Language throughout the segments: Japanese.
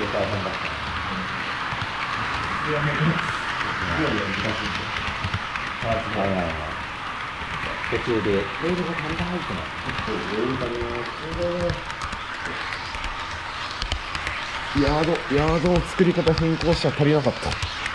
ごい大変だった。途中でレールが足りないってな。 ヤードの作り方変更しちゃ足りなかった。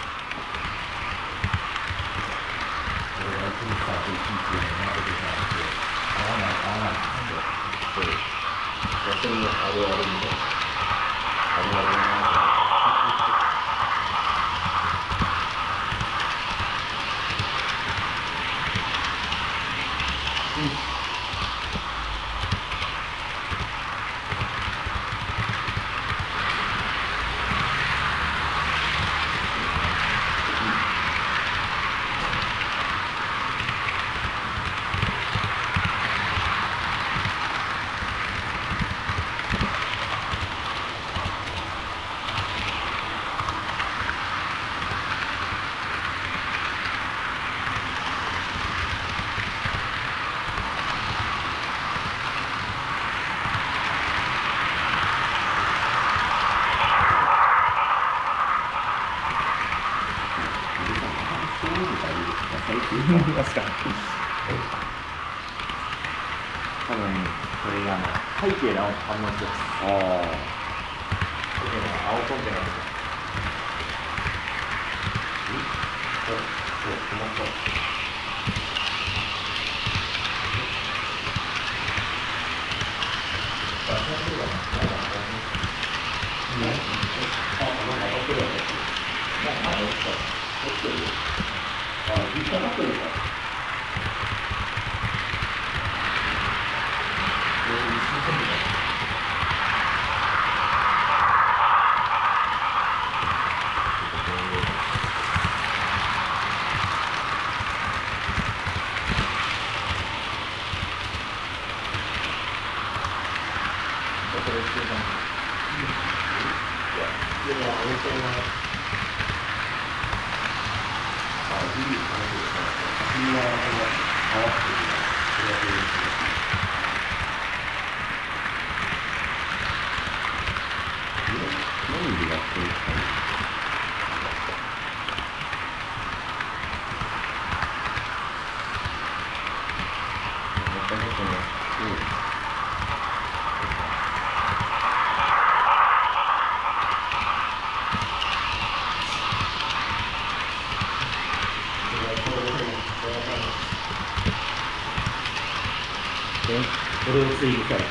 確かに。多分これが背景の反応です。背景の青コンテナです。これを追記された。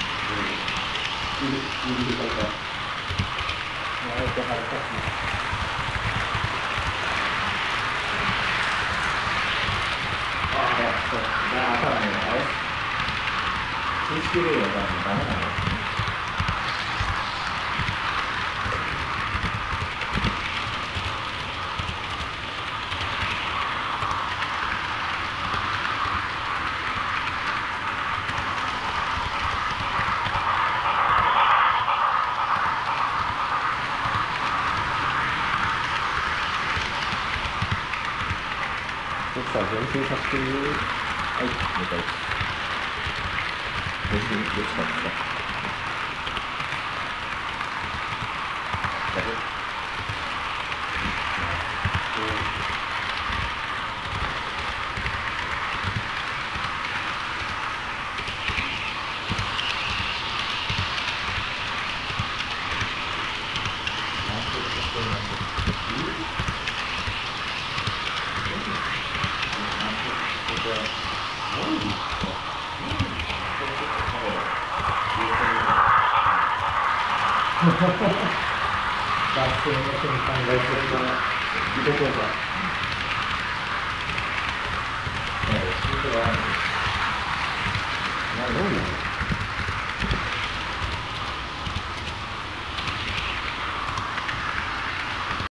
さあ、練習させてみる。はい、了解です。練習できたんですか？学生の瞬間が一番見てください。